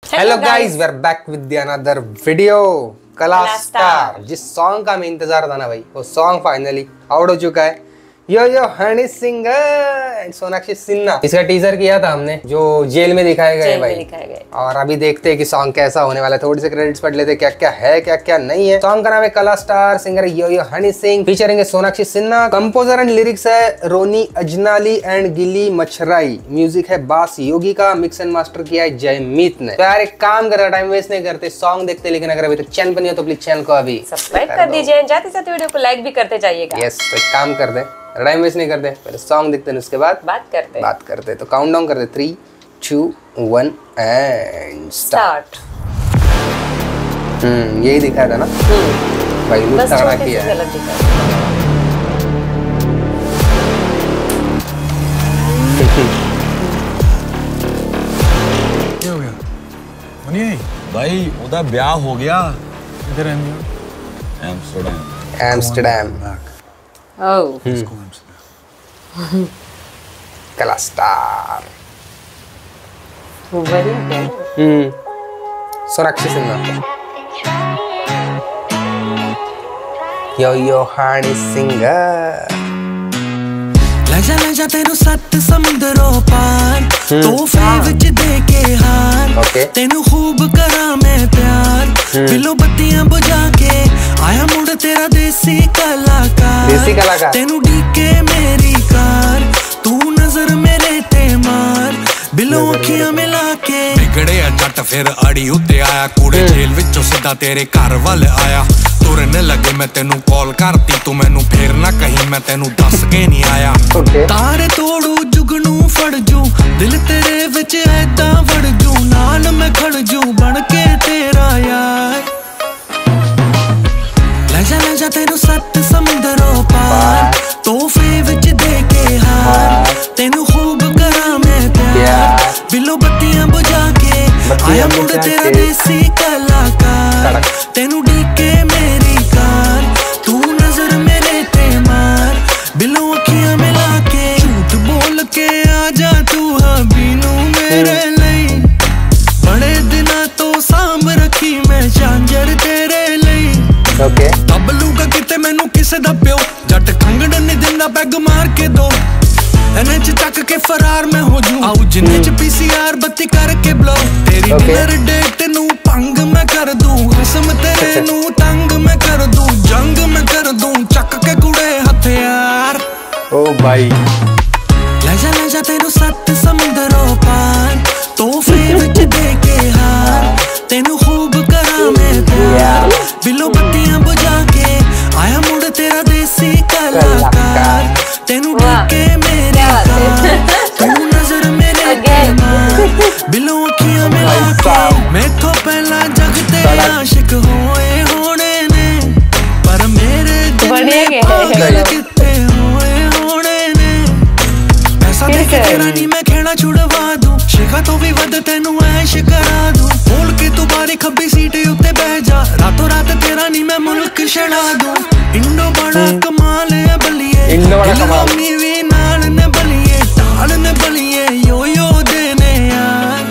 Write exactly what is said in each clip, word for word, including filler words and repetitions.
Hello guys, we are back with another video. Kala star, जिस song का हमें इंतजार था ना भाई, वो सॉन्ग फाइनली आउट हो चुका है। Yo yo Honey Singh and Sonakshi Sinha, इसका टीजर किया था हमने, जो जेल में दिखाए गए भाई। गए। और अभी देखते हैं कि सॉन्ग कैसा होने वाला है। थोड़ी से क्रेडिट्स पढ़ लेते, क्या क्या है क्या क्या नहीं है। सॉन्ग का नाम है Kala star, singer yo yo Honey Singh, featuring है Sonakshi Sinha, composer and lyrics है रोनी अजनाली एंड गिली मछराई, म्यूजिक है बास योगी का, मिक्स एंड मास्टर किया है जयमीत ने। तो यार एक काम करा, टाइम वेस्ट नहीं करते, सॉन्ग देखते। लेकिन अगर अभी तक चैनल पर नहीं हो तो प्लीज चैनल को अभी सब्सक्राइब कर दीजिए, जाते जाते वीडियो को लाइक भी करते जाइएगा। यस, तो एक काम कर दे, टाइम वेस्ट नहीं करते, पहले सॉन्ग देखते हैं, उसके बाद बात करते बात करते तो काउंट डाउन करते, three two one and start. हम्म यही दिखाया था ना भाई, लुक तगड़ा किया है। क्या हो गया मनी भाई? उधर ब्याह हो गया। किधर रहने हो? एम्स्टर्डम। एम्स्टर्डम। ओह कला स्टार बढ़िया। हम्म सोनाक्षी सिन्हा, यो यो हनी सिंह। लजा लजा तेरू सत्त समुंदरों पार, तोहफे विच दे के हार, तेनू खूब करा मैं प्यार, बिलो बत्तियां बुझा के आया मुड़ तेरा देसी कलाकार, देसी कलाकार, तेनू डीके मेरी कार, तू नजर मेरे ते मार, बिलो अखियां मिला के बिगड़े जट फिर अड़ी उत्ते आया, कूड़े जेल विचों सीधा तेरे घर वाल आया, तुरने लगे मैं तेनू कॉल करती, तू मैनू फिर ना कहीं मैं तेनू दस के नहीं आया। तारे तोड़ू जुगनू फड़ जू, दिल तेरे विच ऐदा वड़ जू, नाल मैं खड़ जू बन के तेरा यार। लजा लजा तेनू सत्त समुंदरों पार, तोहफे विच दे के हार, तेनू खूब करा मैं प्यार, बिलो बत्तियां बुझा के आया मुड़ तेरा देसी कलाकार, तेनू डीके मेरी कार, तू नजर मेरे ते मार, बिलो अखियां मिला के झूठ बोल के आजा तू हबीनू मेरे लिए, बड़े दिना तो सांभ रखी मैं झांझर तेरे लिए। ओके तबलूगा किते मैनू किसे दा प्यो, जट खंगड़ नहीं दिंदा बैग मार के दो, एने च चक के फरार मैं हो जूं, आउ जिन्ने च पीसीआर बत्ती करके ब्लो, तेरी डिनर डेट नू भंग मैं कर दूं, कसम तेरे नू तंग मैं कर दूं, जंग मैं कर दूं, चक के कुड़े हथियार। ओ भाई लजा लजा तेनू सत्त समुंदरों पार, तोहफे विच दे के हार, तेनू खूब करा मैं प्यार, बिलो बत्तियां बुझा के आया मुड़ तेरा देसी कलाकार, तेनू डीके मेरी कार, तेनू नजर मेरे ते मार, बिलो अखियां मिला के मैथों पहला जग ते आशिक होए होने ने, पर मेरे जिन्ने पागल किते होए होने ने, पैसा दे के तेरा नी मैं खेड़ा छुड़वा दूं, शिखा तो भी वध तेनू ऐश करा दूं, बोल के तू बारी खब्बी सीट उत्ते बह जा, रातों रात तेरा नी मैं मुल्क छड़ा दूं, इंडो बड़ा कमाल है बलिए, इल्लामी भी नाल ने बलिए, टाल ने बलिए, यो यो देने यार।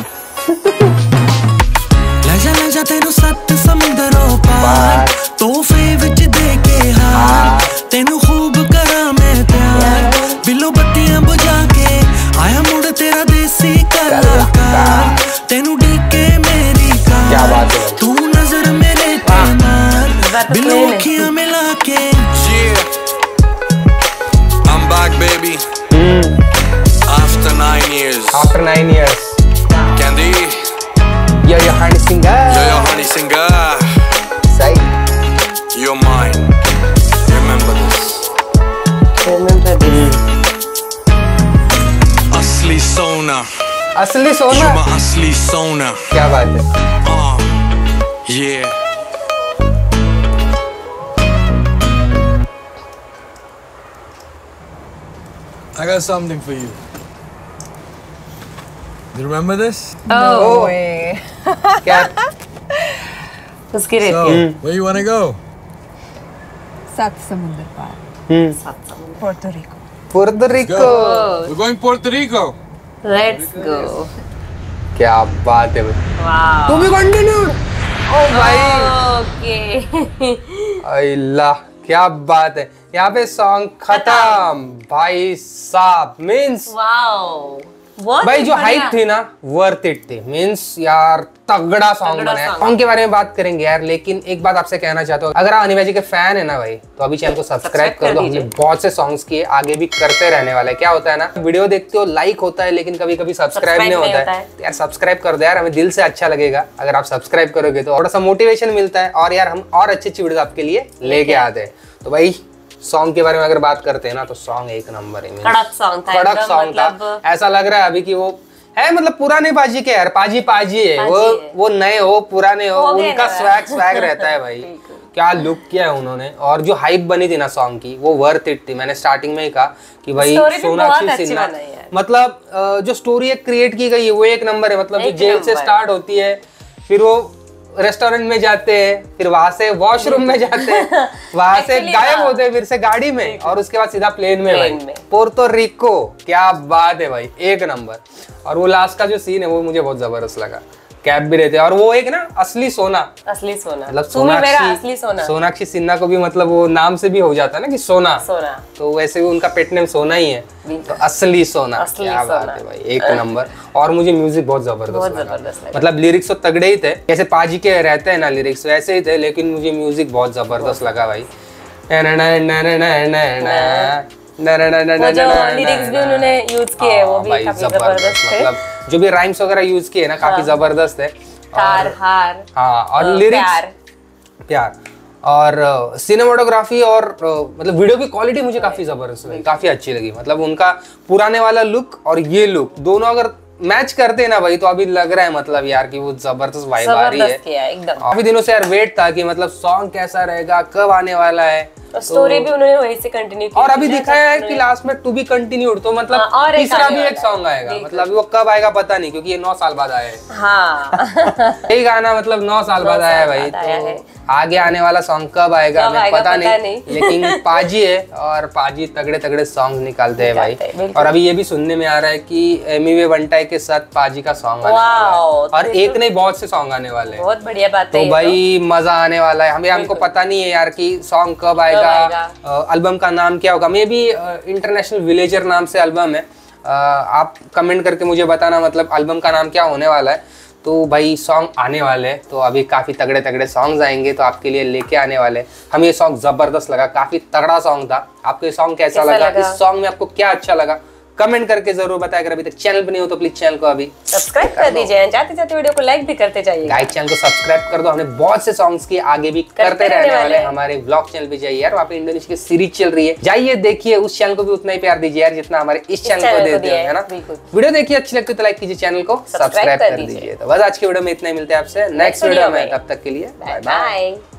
लजा लजा तेनू सत्त समुंदरों पार, तोहफे विच दे के हार, तेनू खूब करा मैं प्यार, बिलो बत्तियां बुझा के आया मुड़ तेरा देसी कलाकार, तेनू डीके मेरी कार, तू नजर मेरे ते मार, बिलो अखियां मिला के। I'm back, baby. Hmm. After nine years. After nine years. Candy. Yo yo Honey Singh. Yo yo honey singer. सही. You're mine. Remember this. Remember this. असली सोना. असली सोना. You're my असली सोना. क्या बात है. Uh, yeah. I got something for you. Do you remember this? Oh way. क्या? उसकी रहती So, है। where you wanna go? सात समुंदर पार, हम्म Puerto Rico. Puerto Rico. We're going Puerto Rico. Let's go. क्या बात है भाई, वाह तू भी कंटिन्यूड। ओ भाई ओके अल्लाह क्या बात है। यहाँ पे सॉन्ग खत्म भाई साहब। मीन्स वाओ बहुत भाई जो बढ़िया। हाइप थी ना वर्थ इट थी। मीन्स यार तगड़ा सॉन्ग तगड़ा बनाया। song। सॉन्ग के बारे में बात करेंगे यार, लेकिन एक बात आपसे कहना चाहता हूँ, अगर आप अनिवा जी के फैन है ना भाई तो अभी चैनल को सब्सक्राइब Subscribe कर कर दो। दीजिए। हमने बहुत से सॉन्ग्स किए, आगे भी करते रहने वाला है। क्या होता है ना, वीडियो देखते हो लाइक होता है लेकिन कभी कभी सब्सक्राइब नहीं Subscribe नहीं होता है। होता तो यार सब्सक्राइब कर दो यार, हमें दिल से अच्छा लगेगा अगर आप सब्सक्राइब करोगे तो थोड़ा सा मोटिवेशन मिलता है और यार हम और अच्छी अच्छी वीडियो आपके लिए लेके आते हैं। तो भाई सॉन्ग के बारे में अगर बात करते हैं ना तो सॉन्ग एक नंबर है। कड़क सॉन्ग था कड़क एकदम, सॉन्ग था। मतलब ऐसा लग रहा है अभी कि वो है मतलब पुराने पाजी के यार, पाजी पाजी है पाजी वो है। वो नए हो पुराने हो, हो गए उनका ना। स्वैग स्वैग रहता है भाई। क्या लुक किया है उन्होंने, और जो हाइप बनी थी ना सॉन्ग की वो वर्थ इट थी। मैंने स्टार्टिंग में ही कहा कि भाई Story भी बहुत सोनाक्षी अच्छी सिन्हा बनाई है। मतलब अ, जो स्टोरी एक क्रिएट की गई है वो एक नंबर है। मतलब जो एक जेल से नंबर। स्टार्ट होती है, फिर वो रेस्टोरेंट में जाते हैं, फिर वहां से वॉशरूम में जाते हैं, वहां से Actually, गायब हाँ। होते हैं फिर से गाड़ी में, और उसके बाद सीधा प्लेन में प्लेन भाई में। Puerto Rico. क्या बात है भाई, एक नंबर। और वो लास्ट का जो सीन है वो मुझे बहुत जबरदस्त लगा। कैप भी रहते हैं और वो एक ना असली सोना, असली सोना, मतलब तुम ही मेरा असली सोनाक्षी सोना। सोनाक्षी सिन्हा को भी मतलब वो नाम से भी हो जाता है ना कि सोना, सोना तो वैसे भी उनका पेट नेम सोना ही है, तो असली सोना। असली क्या बात सोना। है भाई, एक नंबर। और मुझे म्यूजिक बहुत जबरदस्त बहुत लगा। जबरदस्त लगा। मतलब लिरिक्स तो तगड़े ही थे, जैसे पाजी के रहते हैं ना लिरिक्स वैसे ही थे, लेकिन मुझे म्यूजिक बहुत जबरदस्त लगा भाई। वो जो लिरिक्स भी उन्होंने यूज किए वो भी भाई काफी जबरदस्त, जबरदस्त थे। मतलब जो भी राइम्स वगैरह यूज किए ना काफी जबरदस्त है। तार हार हाँ और अ, लिरिक्स प्यार। प्यार और सिनेमाटोग्राफी और अ, मतलब वीडियो की क्वालिटी मुझे काफी जबरदस्त लगी, काफी अच्छी लगी। मतलब उनका पुराने वाला लुक और ये लुक दोनों अगर मैच करते हैं ना भाई तो अभी लग रहा है मतलब यार कि वो जबरदस्त वाइब आ रही है। जबरदस्त किया एकदम। काफी दिनों से यार वेट था कि मतलब सॉन्ग कैसा रहेगा, कब आने वाला है। स्टोरी भी उन्होंने वहीं से कंटिन्यू की और अभी थी ना, दिखाया है जब कि लास्ट में टू बी कंटिन्यूड, तो मतलब हाँ, और एक तीसरा आने भी वाला एक है। सॉन्ग आएगा। बिल्कुल। मतलब वो कब आएगा पता नहीं, क्योंकि ये नौ साल बाद आया है। हाँ यही गाना मतलब नौ साल बाद साल आया है भाई, बाद आया है। तो आगे आने वाला सॉन्ग कब आएगा कब हमें आएगा पता पता नहीं, नहीं। लेकिन पाजी है और पाजी तगड़े तगड़े सॉन्ग निकालते हैं भाई। निकालते हैं, बिल्कुल। और अभी ये भी सुनने में आ रहा है कि एमिवे बंटाई के साथ पाजी का सॉन्ग आने वाला है, वाओ, और तो एक नहीं बहुत से सॉन्ग आने वाले हैं। बहुत बढ़िया बात है तो ये भाई मजा आने वाला है। हमें हमको पता नहीं है यार कि सॉन्ग कब आएगा, एल्बम का नाम क्या होगा। मे भी इंटरनेशनल विलेजर नाम से एल्बम है। अ, आप कमेंट करके मुझे बताना मतलब एल्बम का नाम क्या होने वाला है। तो भाई सॉन्ग आने वाले हैं, तो अभी काफी तगड़े तगड़े सॉन्ग्स आएंगे तो आपके लिए लेके आने वाले हैं। हमें ये सॉन्ग जबरदस्त लगा, काफी तगड़ा सॉन्ग था। आपको ये सॉन्ग कैसा, कैसा लगा? लगा? इस सॉन्ग में आपको क्या अच्छा लगा कमेंट करके जरूर बताया। अगर अभी तक चैनल पर नहीं हो तो प्लीज चैनल को अभी सब्सक्राइब कर दीजिए, जाते जाते वीडियो को लाइक भी करते जाइए। गाइस चैनल को सब्सक्राइब कर दो। हमने बहुत से सॉन्ग्स की आगे भी करते रहने वाले हैं। हमारे ब्लॉग चैनल पे जाइए यार, वहाँ पे इंडोनेशिया की सीरीज चल रही है, जाइए देखिए। उस चैनल को भी उतना ही प्यार दीजिए यार जितना हमारे इस चैनल को देते हो, है ना। वीडियो देखिए अच्छी लगती है तो लाइक कीजिए, चैनल को सब्सक्राइब कर दीजिए। तो बस आज की वीडियो में इतना ही, मिलते हैं आपसे नेक्स्ट वीडियो में। तब तक के लिए बाय बाय।